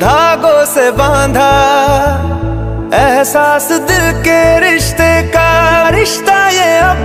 धागों से बांधा एहसास दिल के रिश्ते का, रिश्ता ये अब